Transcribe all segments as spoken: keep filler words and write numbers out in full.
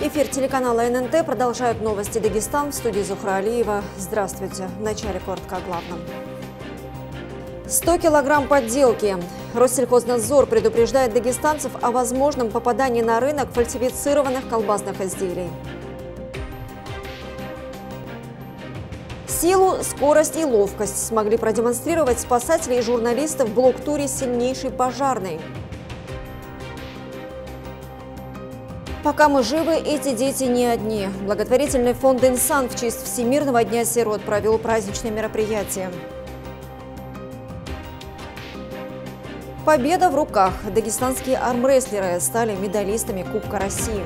Эфир телеканала эн эн тэ продолжают новости Дагестан. В студии Зухра Алиева. Здравствуйте. В начале коротко о главном. сто килограмм подделки. Россельхознадзор предупреждает дагестанцев о возможном попадании на рынок фальсифицированных колбасных изделий. Силу, скорость и ловкость смогли продемонстрировать спасатели и журналисты в блок-туре «Сильнейший пожарный». Пока мы живы, эти дети не одни. Благотворительный фонд «Инсан» в честь Всемирного дня сирот провел праздничное мероприятие. Победа в руках. Дагестанские армрестлеры стали медалистами Кубка России.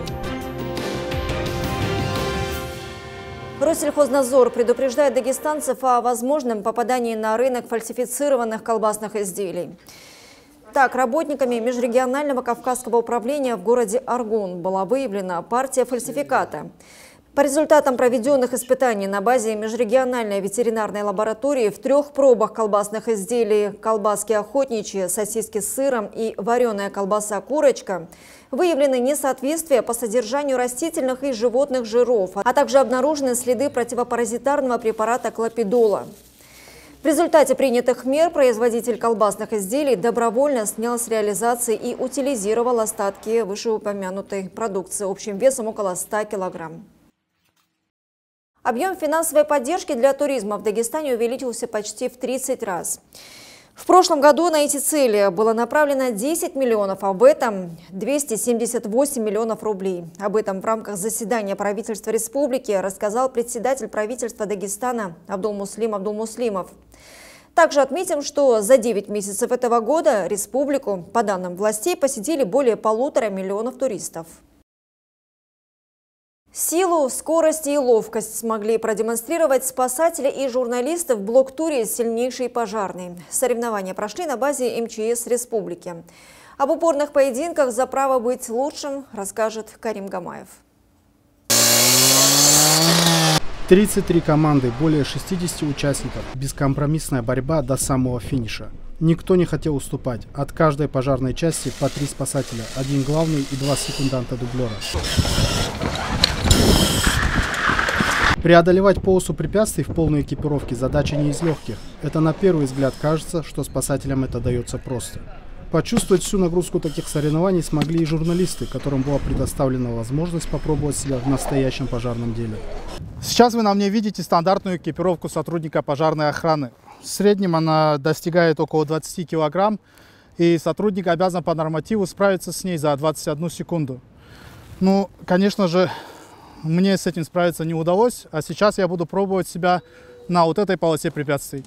Россельхознадзор предупреждает дагестанцев о возможном попадании на рынок фальсифицированных колбасных изделий. Так, работниками межрегионального Кавказского управления в городе Аргун была выявлена партия фальсификата. По результатам проведенных испытаний на базе межрегиональной ветеринарной лаборатории в трех пробах колбасных изделий колбаски охотничьи, сосиски с сыром и вареная колбаса курочка выявлены несоответствия по содержанию растительных и животных жиров, а также обнаружены следы противопаразитарного препарата клопидола. В результате принятых мер производитель колбасных изделий добровольно снял с реализации и утилизировал остатки вышеупомянутой продукции общим весом около ста килограмм. Объем финансовой поддержки для туризма в Дагестане увеличился почти в тридцать раз. В прошлом году на эти цели было направлено десять миллионов, а в этом двести семьдесят восемь миллионов рублей. Об этом в рамках заседания правительства республики рассказал председатель правительства Дагестана Абдулмуслим Абдулмуслимов. Также отметим, что за девять месяцев этого года республику, по данным властей, посетили более полутора миллионов туристов. Силу, скорость и ловкость смогли продемонстрировать спасатели и журналисты в блок-туре «Сильнейший пожарный». Соревнования прошли на базе эм че эс республики. Об упорных поединках за право быть лучшим расскажет Карим Гамаев. тридцать три команды, более шестидесяти участников. Бескомпромиссная борьба до самого финиша. Никто не хотел уступать. От каждой пожарной части по три спасателя. Один главный и два секунданта-дублера. Преодолевать полосу препятствий в полной экипировке задача не из легких. Это на первый взгляд кажется, что спасателям это дается просто. Почувствовать всю нагрузку таких соревнований смогли и журналисты, которым была предоставлена возможность попробовать себя в настоящем пожарном деле. Сейчас вы на мне видите стандартную экипировку сотрудника пожарной охраны. В среднем она достигает около двадцати килограмм, и сотрудник обязан по нормативу справиться с ней за двадцать одну секунду. Ну, конечно же, мне с этим справиться не удалось, а сейчас я буду пробовать себя на вот этой полосе препятствий.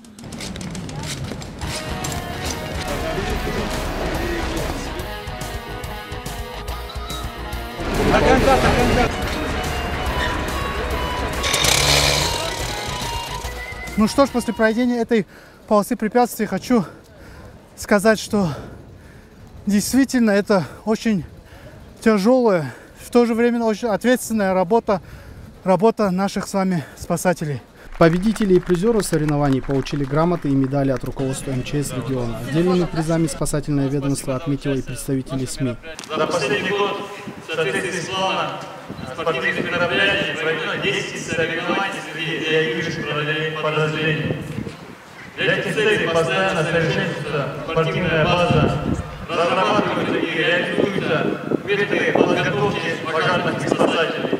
Ну что ж, после пройдения этой полосы препятствий хочу сказать, что действительно это очень тяжелая, в то же время очень ответственная работа, работа наших с вами спасателей. Победители и призеры соревнований получили грамоты и медали от руководства эм че эс региона. Отдельными призами спасательное ведомство отметило и представителей СМИ. За последний год в соответствии с планом спортивных мероприятий проведено десять соревнований среди реагирующих подразделений. Для этих целей постоянно совершенствуется спортивная база, разрабатываются и реализуются методы подготовки пожарных и спасателей.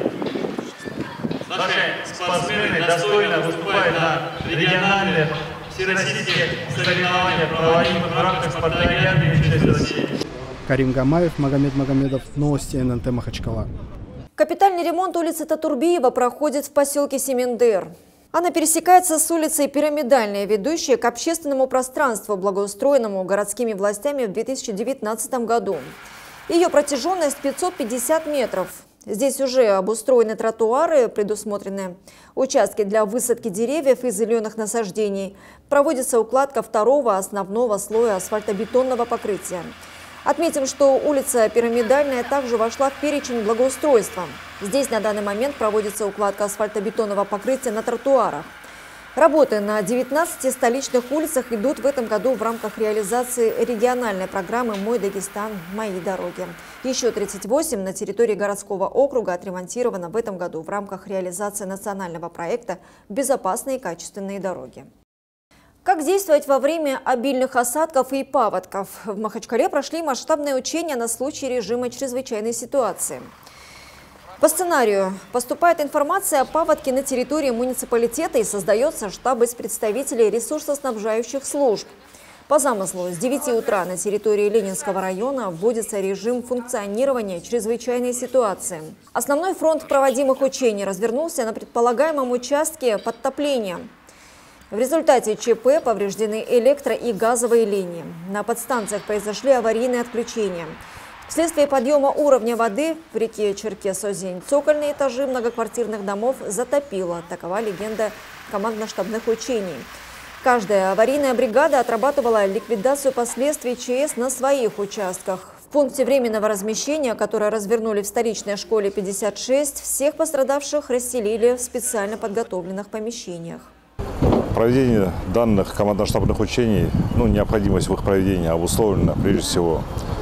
Наши спортсмены достойно выступают на региональных всероссийских соревнованиях, проводимых в рамках спартакиады эм че эс России. Карим Гамаев, Магомед Магомедов, новости эн эн тэ Махачкала. Капитальный ремонт улицы Татурбиева проходит в поселке Семендер. Она пересекается с улицей Пирамидальная, ведущей к общественному пространству, благоустроенному городскими властями в две тысячи девятнадцатом году. Ее протяженность пятьсот пятьдесят метров. Здесь уже обустроены тротуары, предусмотрены участки для высадки деревьев и зеленых насаждений. Проводится укладка второго основного слоя асфальтобетонного покрытия. Отметим, что улица Пирамидальная также вошла в перечень благоустройства. Здесь на данный момент проводится укладка асфальтобетонного покрытия на тротуарах. Работы на девятнадцати столичных улицах идут в этом году в рамках реализации региональной программы «Мой Дагестан. Мои дороги». Еще тридцать восемь на территории городского округа отремонтировано в этом году в рамках реализации национального проекта «Безопасные и качественные дороги». Как действовать во время обильных осадков и паводков? В Махачкале прошли масштабные учения на случай режима чрезвычайной ситуации. По сценарию поступает информация о паводке на территории муниципалитета и создается штаб из представителей ресурсоснабжающих служб. По замыслу, с девяти утра на территории Ленинского района вводится режим функционирования чрезвычайной ситуации. Основной фронт проводимых учений развернулся на предполагаемом участке подтопления. В результате ЧП повреждены электро- и газовые линии. На подстанциях произошли аварийные отключения. Вследствие подъема уровня воды в реке Черкес-Озень цокольные этажи многоквартирных домов затопило. Такова легенда командно-штабных учений. Каждая аварийная бригада отрабатывала ликвидацию последствий ЧС на своих участках. В пункте временного размещения, которое развернули в столичной школе пятьдесят шесть, всех пострадавших расселили в специально подготовленных помещениях. Проведение данных командно-штабных учений, ну, необходимость в их проведении обусловлена прежде всего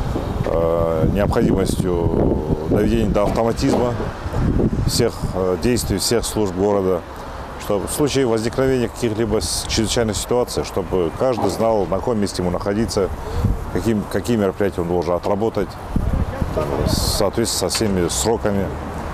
э, необходимостью доведения до автоматизма всех э, действий всех служб города, чтобы в случае возникновения каких-либо чрезвычайных ситуаций, чтобы каждый знал, на каком месте ему находиться, каким, какие мероприятия он должен отработать в соответствии со всеми сроками.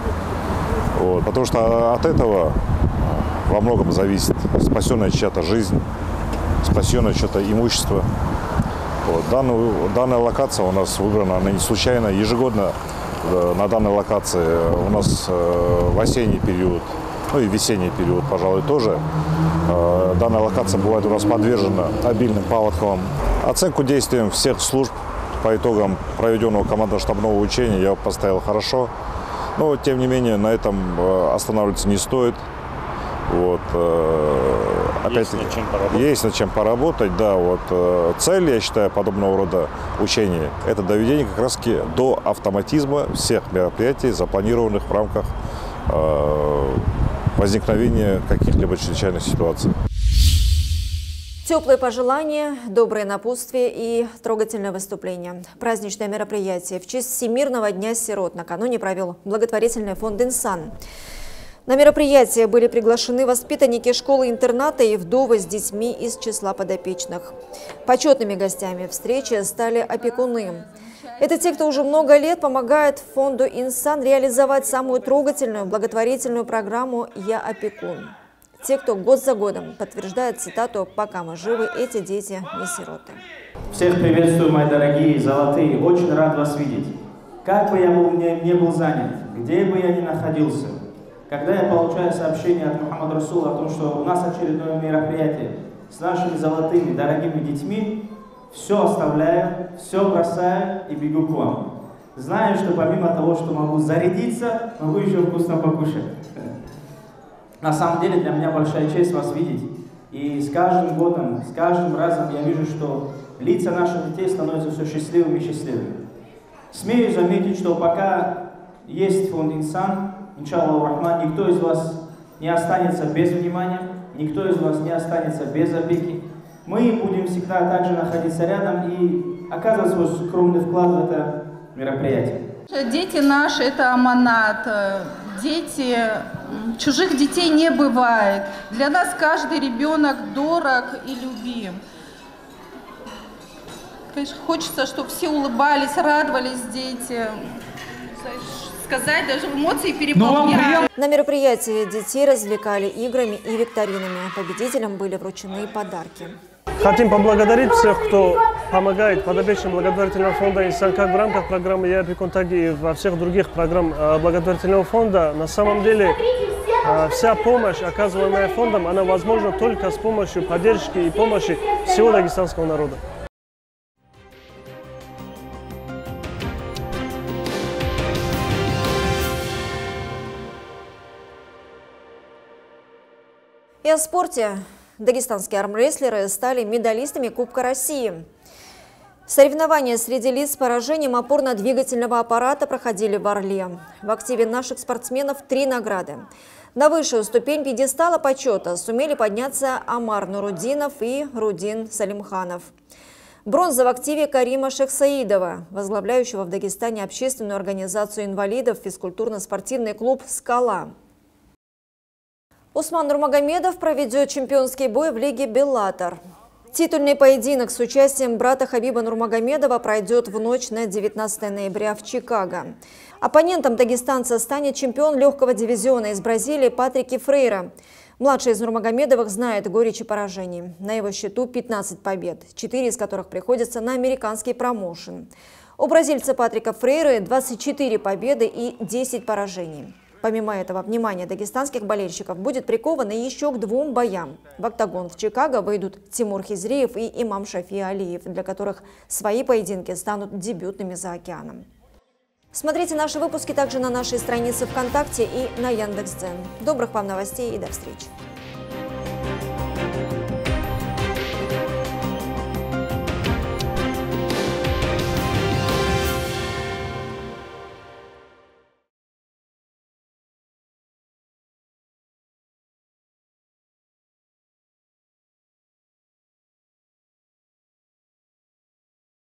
Вот, потому что от этого во многом зависит спасенная чья-то жизнь, спасенное чье-то имущество. Вот. Данную, данная локация у нас выбрана, она не случайно. Ежегодно э, на данной локации у нас э, в осенний период, ну и весенний период, пожалуй, тоже. Э, данная локация бывает у нас подвержена обильным паводкам. Оценку действиям всех служб по итогам проведенного командно-штабного учения я поставил хорошо. Но, тем не менее, на этом э, останавливаться не стоит. Вот, э, опять есть над чем поработать. Есть над чем поработать, да. Вот, э, цель, я считаю, подобного рода учений – это доведение как раз-таки до автоматизма всех мероприятий, запланированных в рамках э, возникновения каких-либо чрезвычайных ситуаций. Теплые пожелания, добрые напутствия и трогательное выступление. Праздничное мероприятие в честь Всемирного дня сирот накануне провел благотворительный фонд «Инсан». На мероприятие были приглашены воспитанники школы-интерната и вдовы с детьми из числа подопечных. Почетными гостями встречи стали опекуны. Это те, кто уже много лет помогает фонду «Инсан» реализовать самую трогательную благотворительную программу «Я опекун». Те, кто год за годом подтверждает цитату «Пока мы живы, эти дети не сироты». Всех приветствую, мои дорогие золотые. Очень рад вас видеть. Как бы я был, не, не был занят, где бы я ни находился, когда я получаю сообщение от Мухаммада Расула о том, что у нас очередное мероприятие с нашими золотыми, дорогими детьми, все оставляю, все бросаю и бегу к вам. Знаю, что помимо того, что могу зарядиться, могу еще вкусно покушать. На самом деле для меня большая честь вас видеть. И с каждым годом, с каждым разом я вижу, что лица наших детей становятся все счастливыми и счастливыми. Смею заметить, что пока есть фонд «Инсан», иншаллаху рахман, никто из вас не останется без внимания, никто из вас не останется без опеки. Мы будем всегда также находиться рядом и оказывать свой скромный вклад в это мероприятие. Дети наши – это аманат. Дети, чужих детей не бывает. Для нас каждый ребенок дорог и любим. Конечно, хочется, чтобы все улыбались, радовались дети. Сказать, даже эмоции переполняют. На мероприятии детей развлекали играми и викторинами. Победителям были вручены подарки. Хотим поблагодарить всех, кто помогает подопечным благотворительного фонда «Инсан» как в рамках программы «Я опекун», так и во всех других программах благотворительного фонда. На самом деле вся помощь, оказываемая фондом, она возможна только с помощью поддержки и помощи всего дагестанского народа. И о спорте. Дагестанские армрестлеры стали медалистами Кубка России. Соревнования среди лиц с поражением опорно-двигательного аппарата проходили в Орле. В активе наших спортсменов три награды. На высшую ступень пьедестала почета сумели подняться Амар Нурудинов и Рудин Салимханов. Бронза в активе Карима Шехсаидова, возглавляющего в Дагестане общественную организацию инвалидов физкультурно-спортивный клуб «Скала». Усман Нурмагомедов проведет чемпионский бой в лиге «Беллатор». Титульный поединок с участием брата Хабиба Нурмагомедова пройдет в ночь на девятнадцатое ноября в Чикаго. Оппонентом дагестанца станет чемпион легкого дивизиона из Бразилии Патрик Фрейра. Младший из Нурмагомедовых знает горечь и поражений. На его счету пятнадцать побед, четыре из которых приходятся на американский промоушен. У бразильца Патрика Фрейры двадцать четыре победы и десять поражений. Помимо этого, внимание дагестанских болельщиков будет приковано еще к двум боям. В октагон в Чикаго выйдут Тимур Хизреев и Имам Шафи Алиев, для которых свои поединки станут дебютными за океаном. Смотрите наши выпуски также на нашей странице ВКонтакте и на Яндекс.Дзен. Добрых вам новостей и до встречи!